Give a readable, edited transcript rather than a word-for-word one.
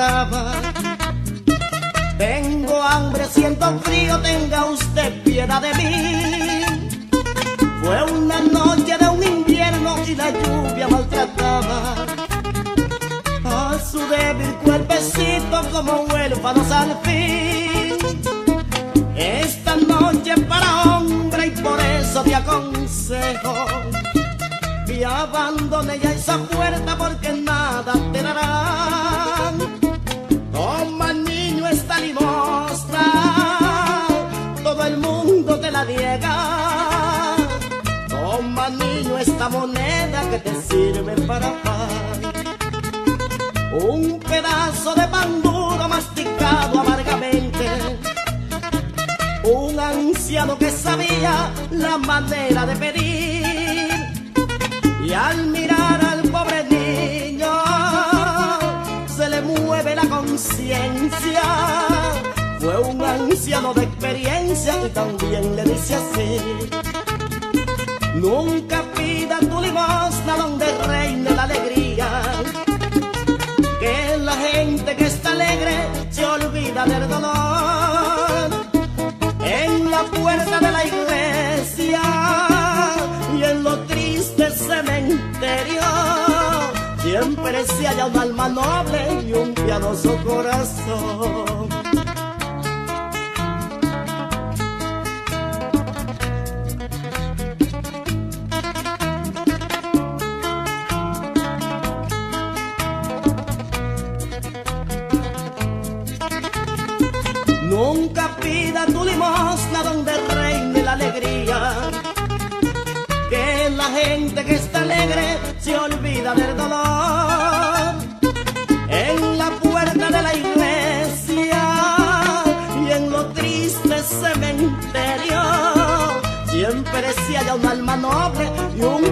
maltrataba. Tengo hambre, siento frío, tenga usted piedad de mí. Fue una noche de un invierno y la lluvia maltrataba a su débil cuerpecito como huérfanos al fin. Esta noche para hombre y por eso te aconsejo que abandone ya esa puerta porque nada te darán. Toma niño esta limosna, todo el mundo te la niega. Toma niño esta moneda que te sirve para pan. Un pedazo de pan duro masticado amargamente. Un anciano que sabía la manera de pedir. Y al mirar al pobre niño se le mueve la conciencia. Fue un anciano de experiencia y también le dice así: nunca pida tu limosna donde reine la alegría, que la gente que está alegre se olvida del dolor. En la puerta de la iglesia y en lo triste cementerio siempre se halla un alma noble y un piadoso corazón. Nunca pida tu limosna donde reine la alegría, que la gente que está alegre se olvida del dolor. En la puerta de la iglesia y en lo triste cementerio siempre se halla un alma noble y un